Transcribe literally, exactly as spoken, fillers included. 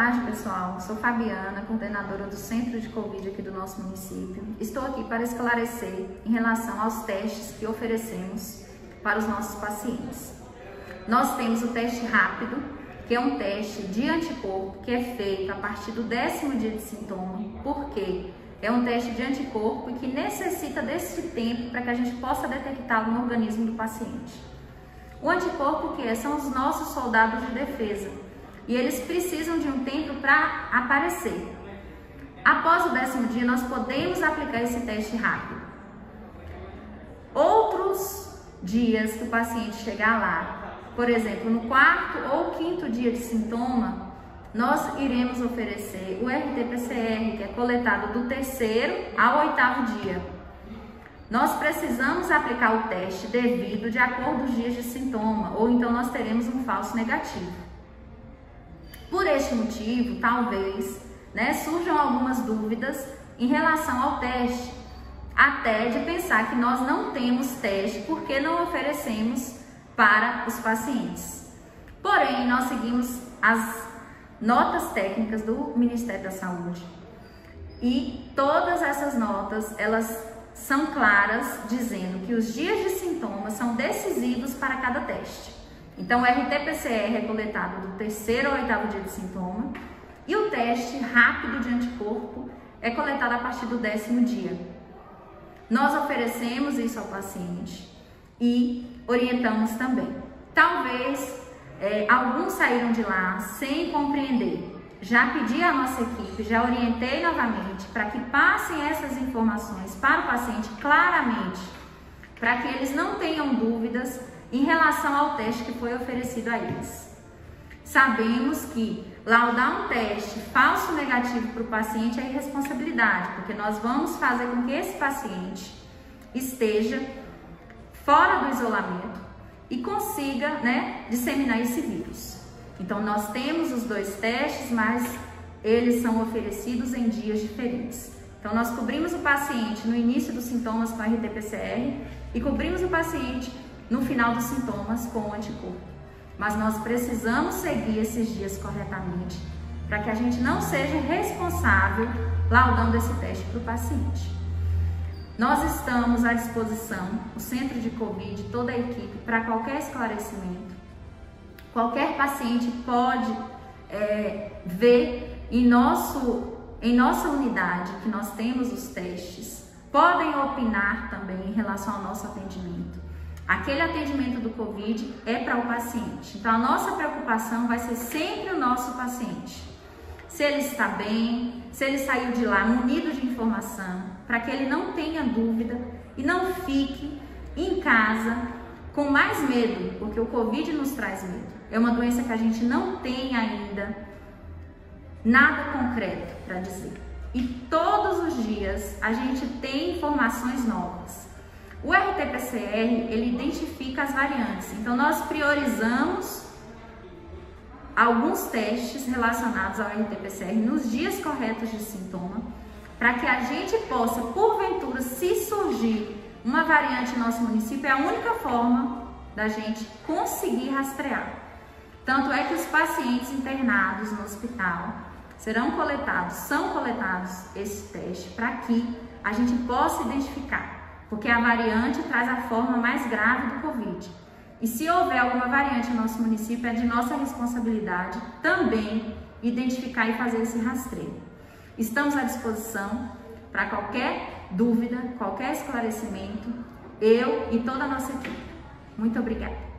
tarde, pessoal. Sou Fabiana, coordenadora do Centro de Covid aqui do nosso município. Estou aqui para esclarecer em relação aos testes que oferecemos para os nossos pacientes. Nós temos o teste rápido, que é um teste de anticorpo que é feito a partir do décimo dia de sintoma, porque é um teste de anticorpo e que necessita desse tempo para que a gente possa detectá-lo no organismo do paciente. O anticorpo que é? São os nossos soldados de defesa e eles precisam de um tempo para aparecer. Após o décimo dia, nós podemos aplicar esse teste rápido. Outros dias que o paciente chegar lá, por exemplo, no quarto ou quinto dia de sintoma, nós iremos oferecer o R T P C R, que é coletado do terceiro ao oitavo dia. Nós precisamos aplicar o teste devido de acordo com os dias de sintoma, ou então nós teremos um falso negativo. Por este motivo, talvez, né, surjam algumas dúvidas em relação ao teste, até de pensar que nós não temos teste porque não oferecemos para os pacientes. Porém, nós seguimos as notas técnicas do Ministério da Saúde e todas essas notas, elas são claras, dizendo que os dias de sintomas são decisivos para cada teste. Então, o R T P C R é coletado do terceiro ao oitavo dia de sintoma e o teste rápido de anticorpo é coletado a partir do décimo dia. Nós oferecemos isso ao paciente e orientamos também. Talvez é, alguns saíram de lá sem compreender. Já pedi à nossa equipe, já orientei novamente para que passem essas informações para o paciente claramente, para que eles não tenham dúvidas em relação ao teste que foi oferecido a eles. Sabemos que laudar um teste falso negativo para o paciente é irresponsabilidade, porque nós vamos fazer com que esse paciente esteja fora do isolamento e consiga, né, disseminar esse vírus. Então, nós temos os dois testes, mas eles são oferecidos em dias diferentes. Então, nós cobrimos o paciente no início dos sintomas com R T P C R e cobrimos o paciente no final dos sintomas com o anticorpo. Mas nós precisamos seguir esses dias corretamente para que a gente não seja responsável laudando esse teste para o paciente. Nós estamos à disposição, o Centro de Covid, toda a equipe, para qualquer esclarecimento. Qualquer paciente pode é, ver em, nosso, em nossa unidade que nós temos os testes, podem opinar também em relação ao nosso atendimento. Aquele atendimento do Covid é para o paciente, então a nossa preocupação vai ser sempre o nosso paciente. Se ele está bem, se ele saiu de lá munido de informação, para que ele não tenha dúvida e não fique em casa com mais medo, porque o Covid nos traz medo. É uma doença que a gente não tem ainda nada concreto para dizer. E todos os dias a gente tem informações novas. O R T P C R, ele identifica as variantes. Então, nós priorizamos alguns testes relacionados ao R T P C R nos dias corretos de sintoma, para que a gente possa, porventura, se surgir uma variante no nosso município, é a única forma da gente conseguir rastrear. Tanto é que os pacientes internados no hospital serão coletados, são coletados esse teste para que a gente possa identificar, porque a variante traz a forma mais grave do Covid. E se houver alguma variante no nosso município, é de nossa responsabilidade também identificar e fazer esse rastreio. Estamos à disposição para qualquer dúvida, qualquer esclarecimento, eu e toda a nossa equipe. Muito obrigada.